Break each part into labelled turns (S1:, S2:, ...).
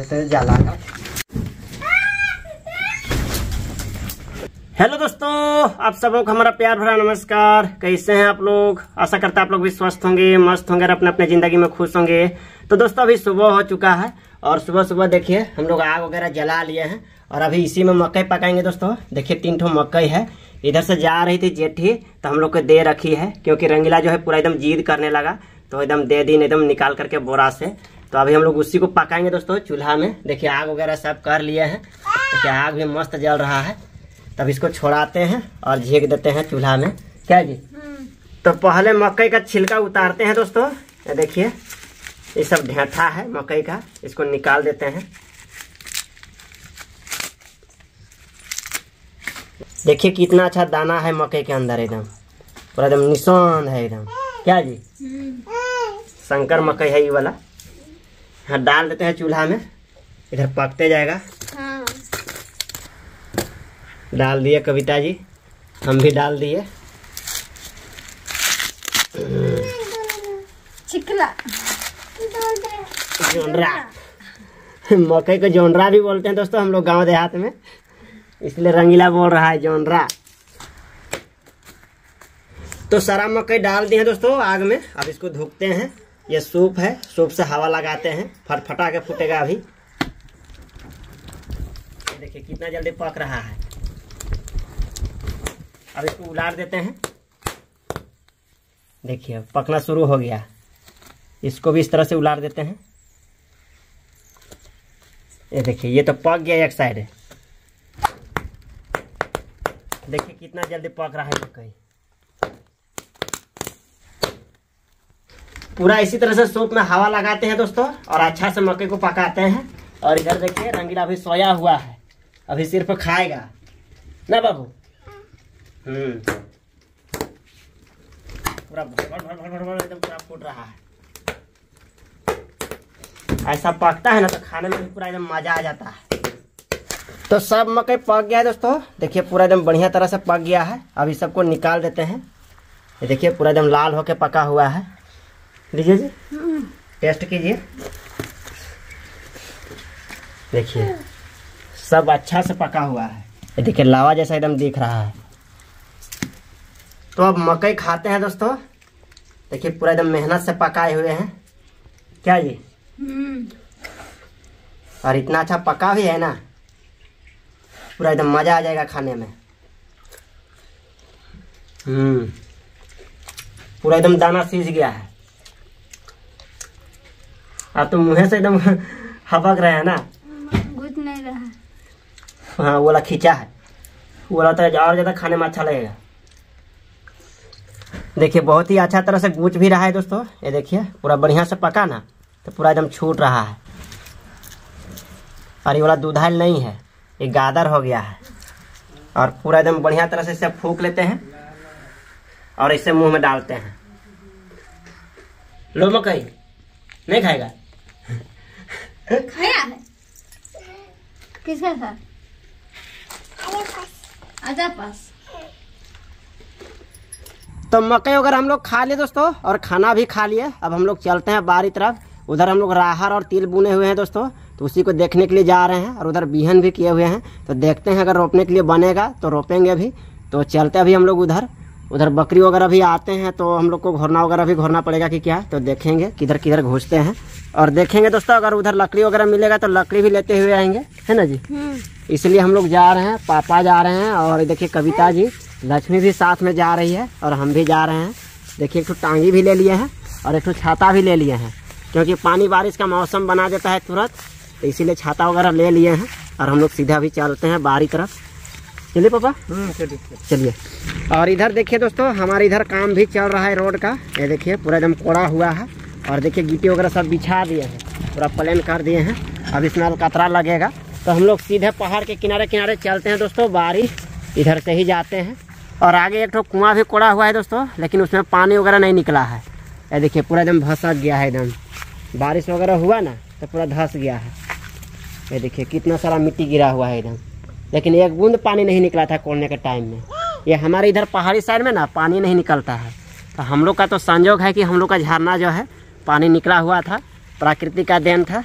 S1: ऐसे जला का। हेलो दोस्तों, आप सबों को हमारा प्यार भरा नमस्कार। कैसे हैं आप लोग? आशा करता है आप लोग भी स्वस्थ होंगे, मस्त होंगे और अपने अपने जिंदगी में खुश होंगे। तो दोस्तों अभी सुबह हो चुका है और सुबह सुबह देखिए हम लोग आग वगैरह जला लिए हैं और अभी इसी में मकई पकाएंगे। दोस्तों देखिए 3 ठो मकई है। इधर से जा रही थी जेठी तो हम लोग को दे रखी है, क्योंकि रंगीला जो है पूरा एकदम जिद करने लगा तो एकदम दे दी एकदम निकाल करके बोरा से। तो अभी हम लोग उसी को पकाएंगे दोस्तों चूल्हा में। देखिए आग वगैरह सब कर लिए हैं। देखिए आग भी मस्त जल रहा है। तब इसको छोड़ाते हैं और झेक देते हैं चूल्हा में। क्या जी? तो पहले मकई का छिलका उतारते हैं दोस्तों। देखिए ये सब ढेंठा है मकई का, इसको निकाल देते हैं। देखिए कितना अच्छा दाना है मकई के अंदर, एकदम पूरा एकदम निशान है एकदम। क्या जी? शंकर मकई है ये वाला। हाँ डाल देते हैं चूल्हा में, इधर पकते जाएगा।
S2: हाँ।
S1: डाल दिए कविता जी, हम भी डाल दिए।
S2: चिकला
S1: जोनरा, मकई को जोनरा भी बोलते हैं दोस्तों हम लोग गांव देहात में, इसलिए रंगीला बोल रहा है जोनरा। तो सारा मकई डाल दिए हैं दोस्तों आग में। अब इसको धुकते हैं। ये सूप है, सूप से हवा लगाते हैं, फटफटा के फूटेगा। अभी देखिए कितना जल्दी पक रहा है। अब इसको उलार देते हैं। देखिए पकना शुरू हो गया। इसको भी इस तरह से उलार देते हैं। ये देखिए ये तो पक गया एक साइड। देखिए कितना जल्दी पक रहा है मकई। पूरा इसी तरह से सूप में हवा लगाते हैं दोस्तों और अच्छा से मकई को पकाते हैं। और इधर देखिए रंगीला अभी सोया हुआ है, अभी सिर्फ खाएगा ना बाबू। पूरा भर भर भर भर भर एकदम पूरा फूट रहा है। ऐसा पकता है ना तो खाने में भी पूरा एकदम मजा आ जाता है। तो सब मकई पक गया है दोस्तों। देखिए पूरा एकदम बढ़िया तरह से पक गया है। अब इस सबको निकाल देते हैं। ये देखिए पूरा एकदम लाल होके पका हुआ है। लीजिए जी, टेस्ट कीजिए। देखिए सब अच्छा से पका हुआ है। ये देखिए लावा जैसा एकदम दिख रहा है। तो अब मकई खाते हैं दोस्तों। देखिए पूरा एकदम मेहनत से पकाए हुए हैं। क्या जी? और इतना अच्छा पका भी है ना, पूरा एकदम मजा आ जाएगा खाने में। पूरा एकदम दाना सीज गया है। अब तो मुँह से एकदम हपक रहे हैं ना।
S2: घुट नहीं रहा।
S1: हाँ वो वाला खींचा है, वो वाला तो और ज्यादा खाने में अच्छा लगेगा। देखिए बहुत ही अच्छा तरह से गूंच भी रहा है दोस्तों। ये देखिए पूरा बढ़िया से पका ना तो पूरा एकदम छूट रहा है। और ये वाला दूधाइल नहीं है, ये गादर हो गया है। और पूरा एकदम बढ़िया तरह से इसे फूंक लेते हैं और इसे मुंह में डालते हैं। लो मकई नहीं खाएगा?
S2: खाया है किसका था? आजा पास।
S1: तो मकई वगैरह हम लोग खा लिए दोस्तों और खाना भी खा लिए। अब हम लोग चलते हैं बाहरी तरफ। उधर हम लोग राहर और तिल बुने हुए हैं दोस्तों, तो उसी को देखने के लिए जा रहे हैं। और उधर बिहन भी किए हुए हैं, तो देखते हैं अगर रोपने के लिए बनेगा तो रोपेंगे अभी। तो चलते अभी हम लोग उधर बकरी वगैरह भी आते हैं तो हम लोग को घोरना वगैरह भी घोरना पड़ेगा कि क्या। तो देखेंगे किधर किधर घुसते हैं और देखेंगे दोस्तों। अगर उधर लकड़ी वगैरह मिलेगा तो लकड़ी भी लेते हुए आएंगे, है ना जी? इसलिए हम लोग जा रहे हैं, पापा जा रहे हैं और देखिए कविता जी, लक्ष्मी भी साथ में जा रही है और हम भी जा रहे हैं। देखिए एक तो टांगी भी ले लिए हैं और एक तो छाता भी ले लिए हैं, क्योंकि पानी बारिश का मौसम बना देता है तुरंत, तो इसीलिए छाता वगैरह ले लिए हैं। और हम लोग सीधा भी चलते हैं बाहरी तरफ। चलिए पापा। चलिए। और इधर देखिए दोस्तों हमारे इधर काम भी चल रहा है रोड का। ये देखिए पूरा एकदम कोड़ा हुआ है और देखिए गिट्टी वगैरह सब बिछा दिए हैं, पूरा प्लेन कर दिए हैं। अब इसमें अलकतरा लगेगा। तो हम लोग सीधे पहाड़ के किनारे किनारे चलते हैं दोस्तों। बारिश इधर से ही जाते हैं। और आगे एक तो कुआं भी कोड़ा हुआ है दोस्तों, लेकिन उसमें पानी वगैरह नहीं निकला है। ये देखिए पूरा एकदम भसक गया है, एकदम बारिश वगैरह हुआ ना तो पूरा धस गया है। ये देखिए कितना सारा मिट्टी गिरा हुआ है एकदम, लेकिन एक बूंद पानी नहीं निकला था कोड़ने के टाइम में। ये हमारे इधर पहाड़ी साइड में ना पानी नहीं निकलता है। तो हम लोग का तो संजोग है कि हम लोग का झरना जो है पानी निकला हुआ था, प्रकृति का देन था।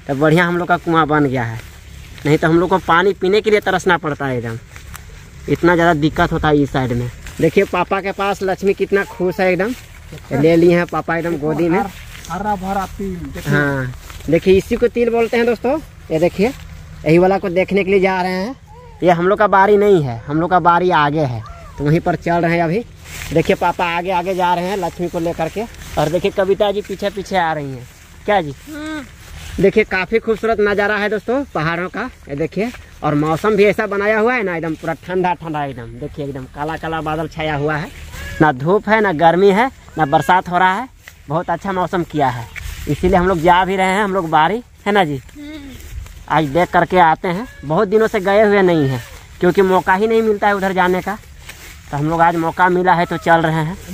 S1: तो बढ़िया हम लोग का कुआं बन गया है, नहीं तो हम लोग को पानी पीने के लिए तरसना पड़ता है एकदम, इतना ज़्यादा दिक्कत होता है इस साइड में। देखिए पापा के पास लक्ष्मी कितना खुश है एकदम, ले लिए हैं पापा एकदम गोदी में।
S3: हरा भरा तिल।
S1: हाँ देखिए इसी को तिल बोलते हैं दोस्तों। ये देखिए यही वाला को देखने के लिए जा रहे हैं। ये हम लोग का बारी नहीं है, हम लोग का बारी आगे है, तो वहीं पर चल रहे हैं अभी। देखिए पापा आगे आगे जा रहे हैं लक्ष्मी को लेकर के, और देखिए कविता जी पीछे पीछे आ रही हैं। क्या जी? देखिए काफ़ी खूबसूरत नज़ारा है दोस्तों पहाड़ों का। ये देखिए, और मौसम भी ऐसा बनाया हुआ है ना, एकदम पूरा ठंडा ठंडा एकदम। देखिए एकदम काला काला बादल छाया हुआ है, ना धूप है ना गर्मी है ना बरसात हो रहा है, बहुत अच्छा मौसम किया है। इसीलिए हम लोग जा भी रहे हैं, हम लोग बारी है ना जी, आज देख करके आते हैं। बहुत दिनों से गए हुए नहीं हैं क्योंकि मौका ही नहीं मिलता है उधर जाने का, तो हम लोग आज मौका मिला है तो चल रहे हैं।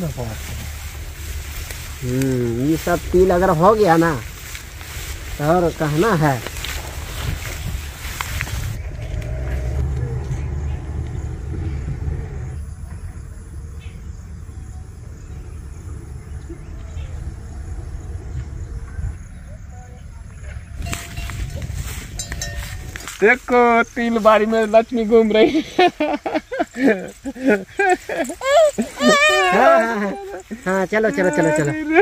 S1: ये सब तिल अगर हो गया ना तो और कहना है।
S3: देखो तिल बाड़ी में लक्ष्मी घूम रही है।
S1: हाँ चलो चलो चलो चलो।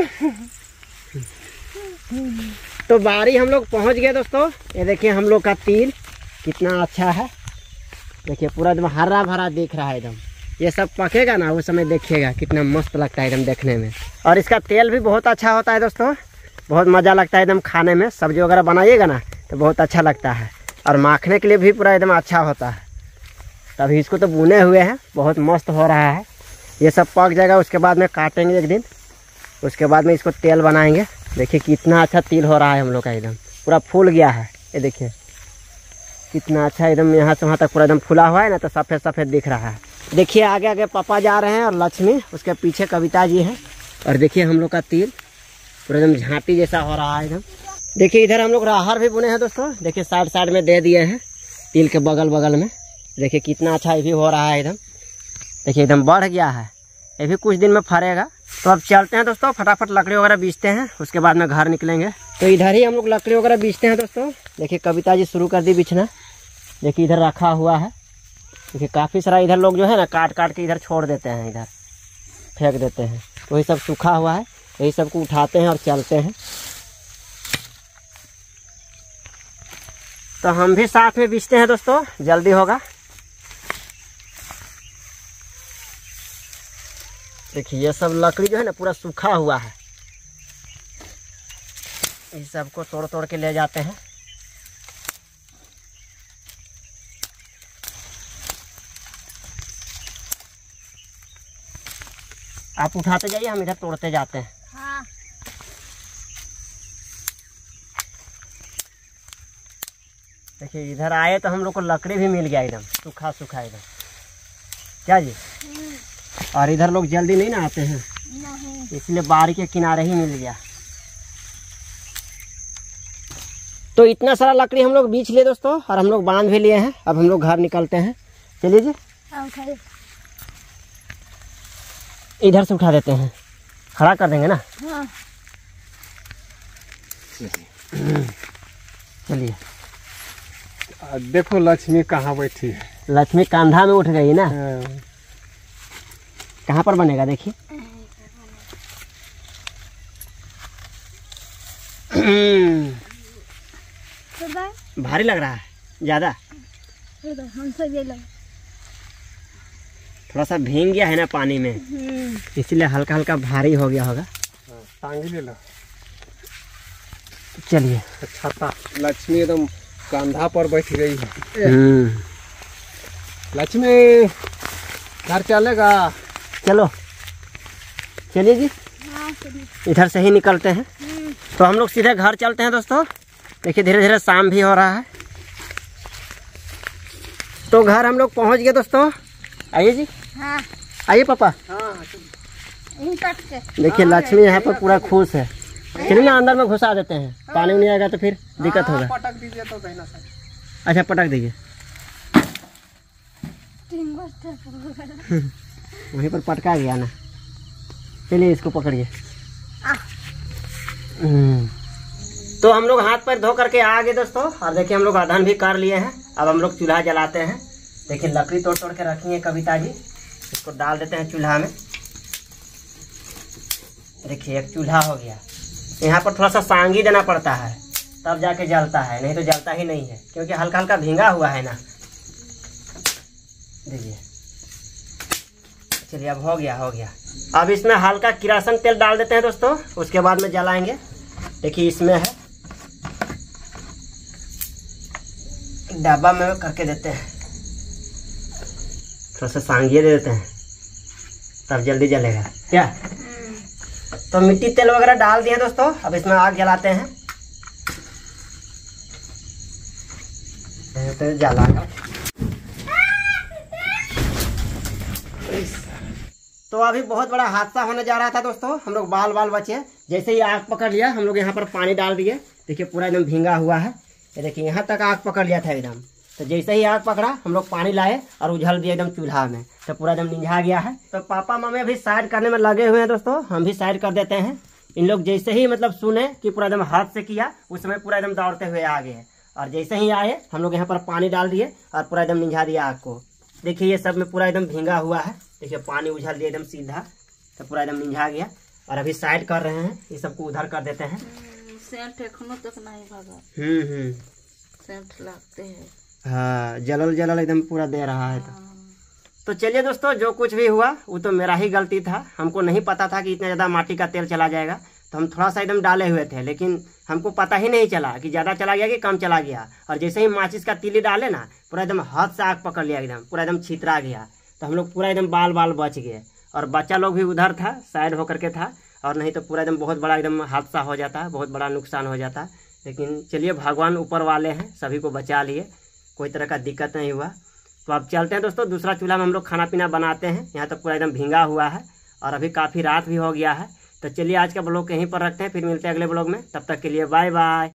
S1: तो बारी हम लोग पहुंच गए दोस्तों। ये देखिए हम लोग का तिल कितना अच्छा है, देखिए पूरा एकदम हरा भरा दिख रहा है एकदम। ये सब पकेगा ना उस समय देखिएगा कितना मस्त लगता है एकदम देखने में। और इसका तेल भी बहुत अच्छा होता है दोस्तों, बहुत मज़ा लगता है एकदम खाने में। सब्जी वगैरह बनाइएगा ना तो बहुत अच्छा लगता है, और माखने के लिए भी पूरा एकदम अच्छा होता है। तभी इसको तो बुने हुए हैं, बहुत मस्त हो रहा है। ये सब पक जाएगा उसके बाद में काटेंगे एक दिन, उसके बाद में इसको तेल बनाएंगे। देखिए कितना अच्छा तिल हो रहा है हम लोग का, एकदम पूरा फूल गया है। ये देखिए कितना अच्छा एकदम, यहाँ से वहाँ तक पूरा एकदम फूला हुआ है ना, तो सफ़ेद सफ़ेद दिख रहा है। देखिए आगे आगे पापा जा रहे हैं और लक्ष्मी, उसके पीछे कविता जी हैं। और देखिए हम लोग का तिल पूरा एकदम झांटी जैसा हो रहा है एकदम। देखिए इधर हम लोग राहर भी बुने हैं दोस्तों, देखिए साइड साइड में दे दिए हैं तिल के बगल बगल में। देखिए कितना अच्छा ये भी हो रहा है एकदम, देखिए एकदम बढ़ गया है, ये भी कुछ दिन में फरेगा। तो अब चलते हैं दोस्तों, फटाफट लकड़ी वगैरह बीचते हैं, उसके बाद में घर निकलेंगे। तो इधर ही हम लोग लकड़ी वगैरह बीचते हैं दोस्तों। देखिए कविता जी शुरू कर दी बिछना, देखिए इधर रखा हुआ है। देखिए काफ़ी सारा इधर लोग जो है ना काट काट के इधर छोड़ देते हैं, इधर फेंक देते हैं, वही सब सूखा हुआ है, यही सब को उठाते हैं और चलते हैं। तो हम भी साथ में बीचते हैं दोस्तों, जल्दी होगा। देखिए ये सब लकड़ी जो है ना पूरा सूखा हुआ है, इस सब को तोड़ तोड़ के ले जाते हैं। आप उठाते जाइए, हम इधर तोड़ते जाते हैं।
S2: हाँ।
S1: देखिए इधर आए तो हम लोग को लकड़ी भी मिल गया एकदम सूखा सूखा एकदम। क्या जी? और इधर लोग जल्दी नहीं ना आते हैं,
S2: नहीं।
S1: इसलिए बारी के किनारे ही मिल गया। तो इतना सारा लकड़ी हम लोग बीच लिए दोस्तों, और हम लोग बांध भी लिए हैं। अब हम लोग घर निकलते हैं। चलिए जी, इधर से उठा देते हैं, खड़ा कर देंगे ना।
S2: हाँ।
S1: चलिए।
S3: देखो लक्ष्मी कहाँ बैठी है।
S1: लक्ष्मी कंधा में उठ गई ना।
S3: हाँ।
S1: कहाँ पर बनेगा देखिए। भारी लग रहा है ज्यादा,
S2: हमसे ये लो।
S1: थोड़ा सा भीग गया है ना पानी में, इसलिए हल्का हल्का भारी हो गया होगा।
S3: टांगी ले लो।
S1: चलिए।
S3: छाता। लक्ष्मी एकदम कंधा पर बैठ गई है। लक्ष्मी घर चलेगा?
S1: चलो चलिए जी,
S2: हाँ,
S1: इधर से ही निकलते हैं। तो हम लोग सीधे घर चलते हैं दोस्तों। देखिए धीरे धीरे शाम भी हो रहा है, तो घर हम लोग पहुंच गए दोस्तों। आइए जी।
S2: हाँ।
S1: आइए पापा। देखिए लक्ष्मी यहाँ पर पूरा खुश है। चलिए ना अंदर में घुसा देते हैं, पानी नहीं आएगा तो फिर दिक्कत होगा।
S3: पटक दीजिए तो कहना सर।
S1: अच्छा पटक दीजिए। वहीं पर पटका गया ना। चलिए इसको पकड़िए। तो हम लोग हाथ पैर धो करके आ गए दोस्तों, और देखिए हम लोग अधन भी कर लिए हैं। अब हम लोग चूल्हा जलाते हैं। देखिए लकड़ी तोड़ तोड़ के रखी है कविता जी, इसको डाल देते हैं चूल्हा में। देखिए एक चूल्हा हो गया। यहाँ पर थोड़ा सा सांगी देना पड़ता है तब जाके जलता है, नहीं तो जलता ही नहीं है, क्योंकि हल्का हल्का भींगा हुआ है ना। देखिए चलिए अब हो गया। अब इसमें हल्का किरासन तेल डाल देते हैं दोस्तों, उसके बाद में जलाएंगे। देखिए इसमें है, डब्बा में करके देते हैं, थोड़ा सा सांगिए दे देते हैं तब जल्दी जलेगा क्या। तो मिट्टी तेल वगैरह डाल दिए दोस्तों। अब इसमें आग जलाते हैं तो जलाएगा। तो अभी बहुत बड़ा हादसा होने जा रहा था दोस्तों। हम लोग बाल बचे, जैसे ही आग पकड़ लिया हम लोग यहाँ पर पानी डाल दिए। देखिए पूरा एकदम भींगा हुआ है, ये देखिए यहाँ तक आग पकड़ लिया था एकदम। तो जैसे ही आग पकड़ा हम लोग पानी लाए और उझल दिए एकदम चूल्हा में, तो पूरा एकदम निंझा गया है। तो पापा मम्मी अभी साइड करने में लगे हुए हैं दोस्तों, हम भी साइड कर देते हैं। इन लोग जैसे ही मतलब सुने कि पूरा एकदम हाथ से किया, उस समय पूरा एकदम दौड़ते हुए आ गए, और जैसे ही आए हम लोग यहाँ पर पानी डाल दिए और पूरा एकदम निंझा दिया आग को। देखिए ये सब में पूरा एकदम भींगा हुआ है। देखिए पानी उझल दिया एकदम सीधा, तो पूरा एकदम निंझा गया। और अभी साइड कर रहे हैं, ये सबको उधर कर देते हैं।
S2: सेंट एखनो तक नहीं भगा। सेंट लगते हैं।
S1: हाँ जलल एकदम पूरा दे रहा है। तो चलिए दोस्तों, जो कुछ भी हुआ वो तो मेरा ही गलती था। हमको नहीं पता था कि इतना ज़्यादा माटी का तेल चला जाएगा, तो हम थोड़ा सा एकदम डाले हुए थे, लेकिन हमको पता ही नहीं चला कि ज़्यादा चला गया कि कम चला गया। और जैसे ही माचिस का तीली डाले ना, पूरा एकदम हाथ से आग पकड़ लिया, एकदम पूरा एकदम छितरा गया। तो हम लोग पूरा एकदम बाल बच गए, और बच्चा लोग भी उधर था, साइड होकर के था, और नहीं तो पूरा एकदम बहुत बड़ा एकदम हादसा हो जाता, बहुत बड़ा नुकसान हो जाता। लेकिन चलिए भगवान ऊपर वाले हैं, सभी को बचा लिए, कोई तरह का दिक्कत नहीं हुआ। तो अब चलते हैं दोस्तों, दूसरा चूल्हा में हम लोग खाना पीना बनाते हैं। यहाँ तो पूरा एकदम भींगा हुआ है, और अभी काफ़ी रात भी हो गया है। तो चलिए आज का ब्लॉग यहीं पर रखते हैं, फिर मिलते हैं अगले ब्लॉग में। तब तक के लिए बाय बाय।